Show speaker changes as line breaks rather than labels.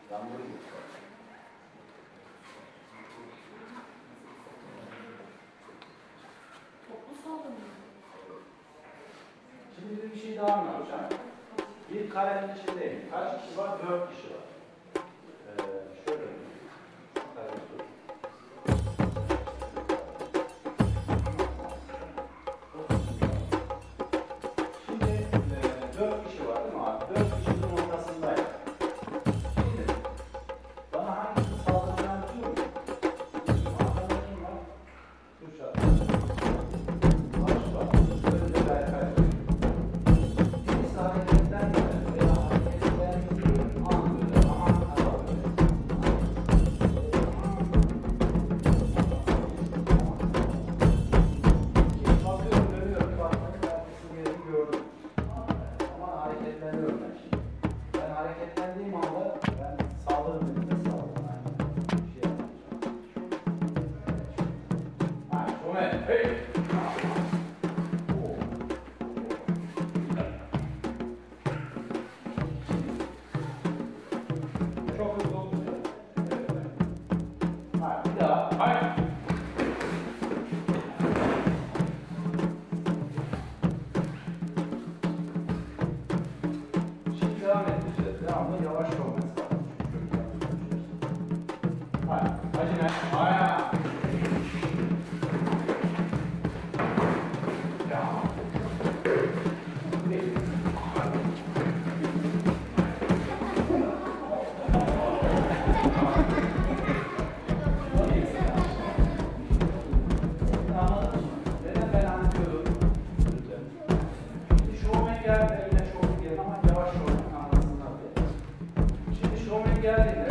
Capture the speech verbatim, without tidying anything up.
Yağmur gibi.
Toplu saldırı mı?
Şimdi bir şey daha anlatacağım. Bir karenin içindeyim. Kaç kişi var? Dört kişi var. Ee, şöyle. Kare dur. Şimdi e, dört kişi var değil mi abi? Dört kişinin ortasındayım. Şimdi bana hangisi saldıracağını biliyor musun? Arkada kim var? Kürşat. Barış var. Önde Berkay. Birisi hareketten veya hareketten an böyle aman kadar böyle. Şimdi bakıyorum, dönüyorum, baktım, arkasını yerini gördüm. Ama hareketleniyorum ben şimdi. Ben hareketlendiğim anda ben saldırı birlikte saldırım. Yani bir şey yapmayacağım. Ha, Şome, hey! Çok hızlı oldu. Evet. Ha, bir daha. Hayır. Şimdi devam edeceğiz. Devamlı yavaş olması lazım. Hayır. Acele. Hayır. Ya. Bir. Anladın mı? Neden ben anlatıyorum? Şimdi Şovmen geldi, yine Şovmen geldi ama yavaş Şovmen anlasınlar diye. Şimdi Şovmen geldiğinde